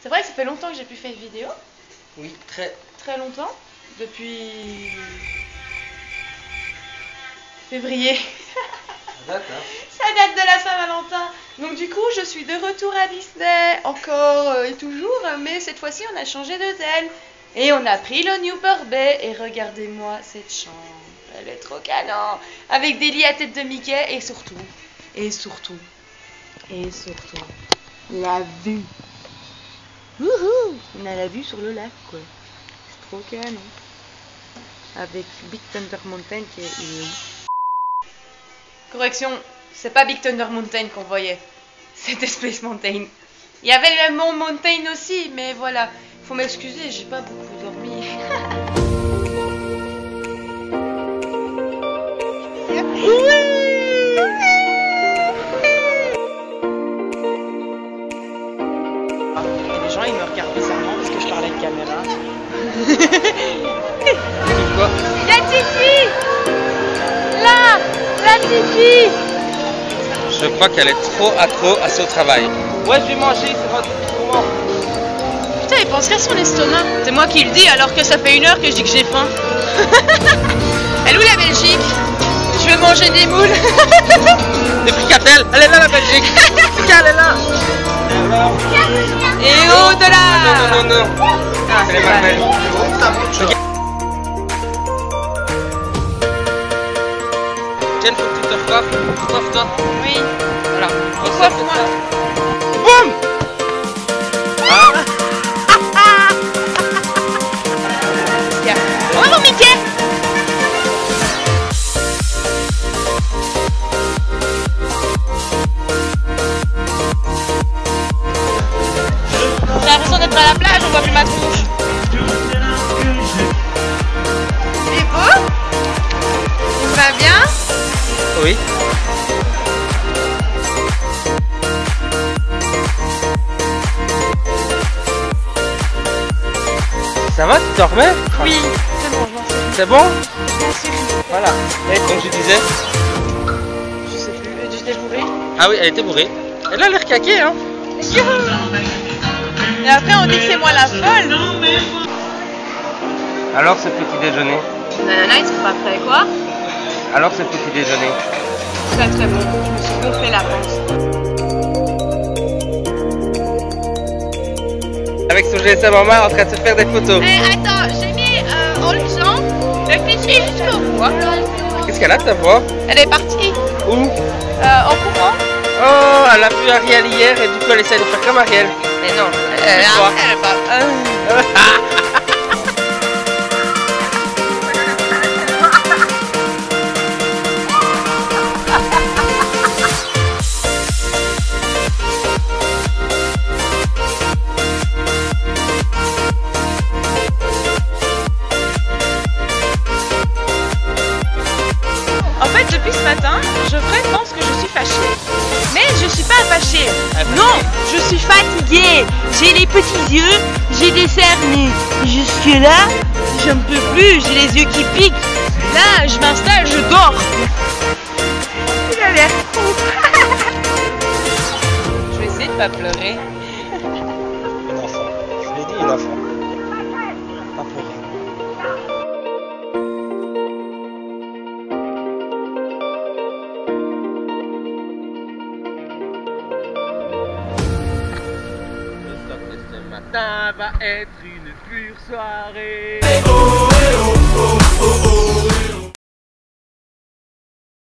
C'est vrai que ça fait longtemps que j'ai plus fait de vidéo. Oui, très longtemps. Depuis février. D'accord. Ça date de la Saint-Valentin. Donc du coup, je suis de retour à Disney, encore et toujours, mais cette fois-ci, on a changé d'hôtel. Et on a pris le Newport Bay. Et regardez-moi cette chambre. Elle est trop canon. Avec des lits à tête de Mickey et surtout, la vue. Wouhou! On a la vue sur le lac, quoi. C'est trop canon. Avec Big Thunder Mountain qui est où? Correction, c'est pas Big Thunder Mountain qu'on voyait. C'était Space Mountain. Il y avait le Mont Mountain aussi, mais voilà. Faut m'excuser, j'ai pas beaucoup dormi. Les gens ils me regardent bizarrement parce que je parlais de caméra. Quoi? La petite fille! Là! La petite fille! Je crois qu'elle est trop accro à son travail. Ouais, je vais manger, c'est votre moment. Putain, il penserait à son estomac. C'est moi qui le dis alors que ça fait 1 heure que je dis que j'ai faim. Elle est où la Belgique? Je vais manger des moules. Depuis qu'elle, elle est là la Belgique. Elle est là. Et au-delà! Non. Elle est mal belle. Jen, faut que tu te recoiffes. Coiffe-toi. Oui. Voilà. Coiffe-moi. Boum! Oh mon Mickey! J'ai l'impression d'être à la plage, on voit plus ma tronche. Il est beau? Il va bien? Oui. Ça va, tu t'en remets? Oui, c'est bon, je m'en suis. C'est bon? Je m'en suis. Voilà. Et comme je disais? Je sais plus, j'étais bourrée. Ah oui, elle était bourrée. Elle a l'air caquée, hein? Et après on dit que c'est moi la folle. Alors ce petit déjeuner? Nanana, ils sont pas prêts, quoi? Alors ce petit déjeuner? Très très bon, je me suis gonflé la panse. Avec son GSM en main en train de se faire des photos. Attends, j'ai mis en luisant le fichier jusqu'au bout. Qu'est-ce qu'elle a ta voix? Elle est partie Où? en courant. Oh, elle a vu Ariel hier et du coup elle essaie de faire comme Ariel. Mais non, elle est pas. En fait, depuis ce matin, Geoffrey pense que je suis fâchée. Mais je suis pas fâchée. Non, je suis fatiguée. J'ai les petits yeux, j'ai des cernes, mais jusque là, je ne peux plus. J'ai les yeux qui piquent. Là, je m'installe, je dors. Il a l'air fou. Je vais essayer de pas pleurer. Une enfant. Je l'ai dit, une enfant. Pas pleurer. Le socle ce matin va être une pure soirée.